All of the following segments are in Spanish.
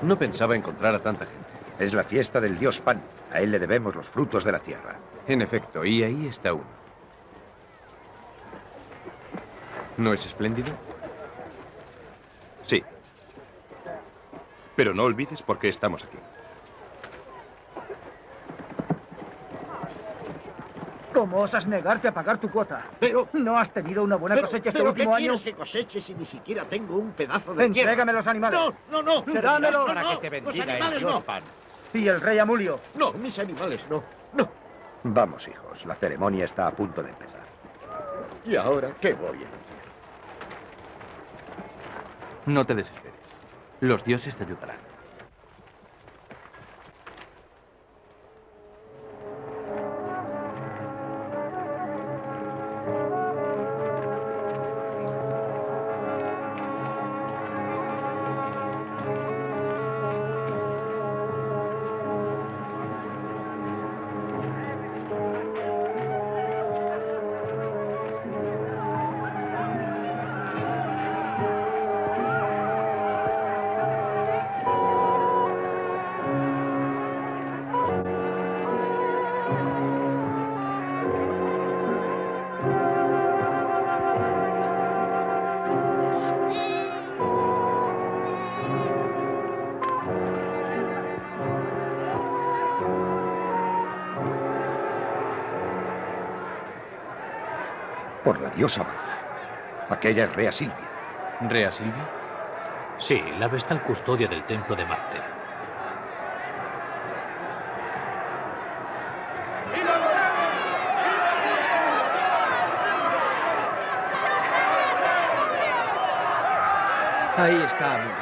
No pensaba encontrar a tanta gente. Es la fiesta del dios Pan. A él le debemos los frutos de la tierra. En efecto, y ahí está uno. ¿No es espléndido? Sí. Pero no olvides por qué estamos aquí. ¿Cómo osas negarte a pagar tu cuota? Pero... ¿No has tenido una buena cosecha este último año? ¿Pero qué quieres que coseche si ni siquiera tengo un pedazo de tierra? Entrégame los animales. No. Dámelos. Para que te bendiga los animales no. Pan. Y el rey Amulio. No, mis animales no. Vamos, hijos. La ceremonia está a punto de empezar. ¿Y ahora qué voy a hacer? No te desesperes. Los dioses te ayudarán. Por la diosa Marta. Aquella es Rea Silvia. ¿Rea Silvia? Sí, la vestal custodia del templo de Marte. Ahí está, amigo.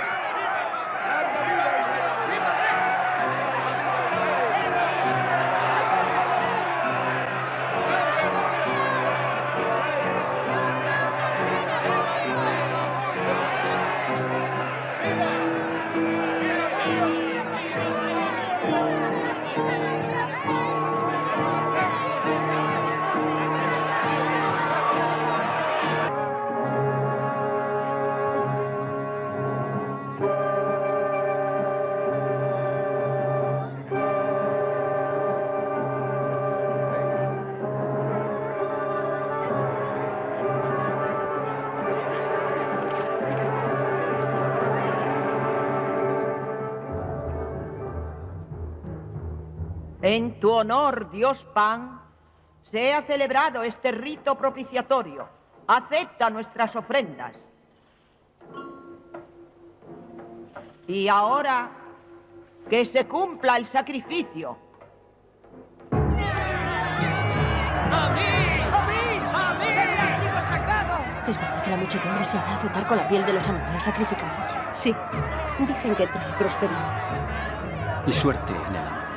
En tu honor, dios Pan, se ha celebrado este rito propiciatorio. Acepta nuestras ofrendas. Y ahora, que se cumpla el sacrificio. ¿Es verdad que la muchedumbre se hará azotar con la piel de los animales sacrificados? Sí. Dicen que trae prosperidad. Y suerte en el amor.